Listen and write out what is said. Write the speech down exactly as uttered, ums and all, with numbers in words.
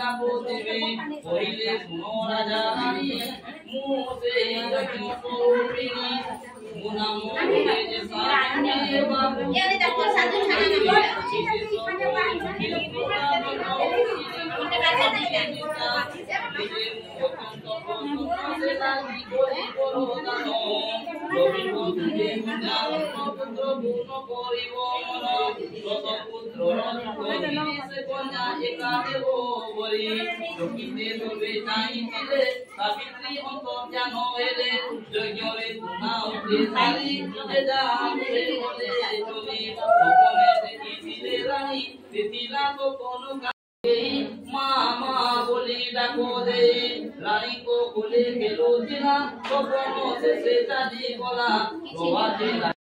ডাকো দেবে কইলে শুনো রাজা রানী মুসে যজ্ঞ করবিনি মুনা মোরে যে সামনে বাবু এনে দেখো সাধু সাধু বলে मामा बोली डाको दे रानी को बोले के लो दिला तो से से जानी बोला